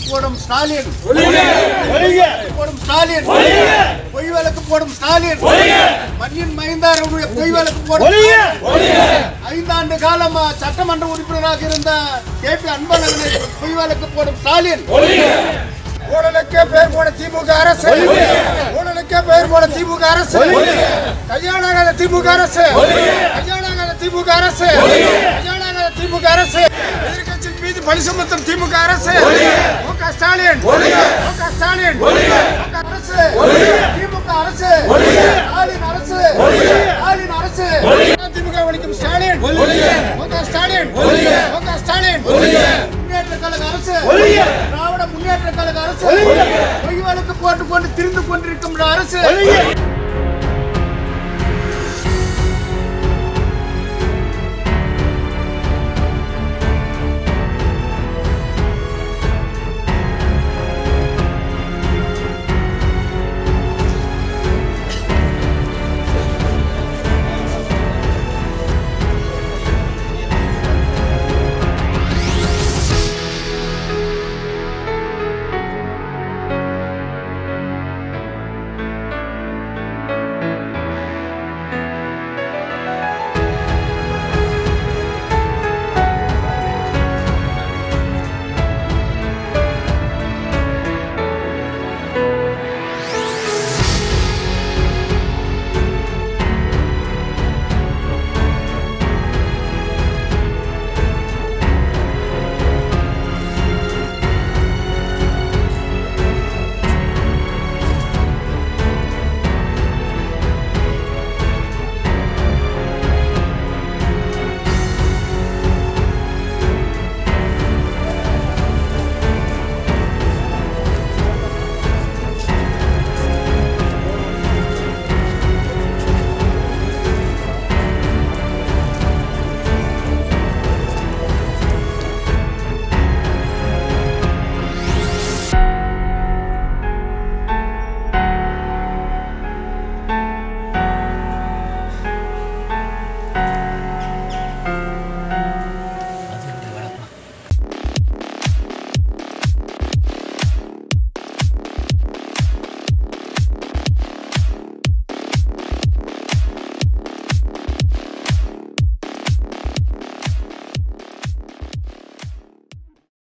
போடும் ஸ்டாலின் போடும் ஸ்டாலின் பொய் வழக்கு போடும் ஸ்டாலின் மண்ணின் மைந்தாருடைய பொய் வழக்கு போடும் 5 ஆண்டு காலம் சட்டமன்ற உறுப்பினராக இருந்த கேபி அன்பழகனை பொய் வழக்கு போடும் ஸ்டாலின் ஊழலுக்கே பெயர் போன திமுக அரசு ஊழலுக்கே பெயர் போன திமுக அரசு கையாளாகாத திமுக அரசு கையாளாகாத திமுக அரசு கையாளாகாத திமுக அரசு எதிர்க்கட்சியின் மீது பழி சுமத்தும் திமுக அரசு MK ஸ்டாலின் MK ஸ்டாலின் அரசு திமுக அரசு ஸ்டாலின் அரசு ஸ்டாலின் அரசு திமுக ஒழிக்கும் ஸ்டாலின் MK ஸ்டாலின் MK ஸ்டாலின் முன்னேற்ற கழக அரசு திராவிட முன்னேற்ற கழக அரசு பொய் வழக்கு போட்டுக்கொண்டு திரிந்து கொண்டிருக்கும் அரசு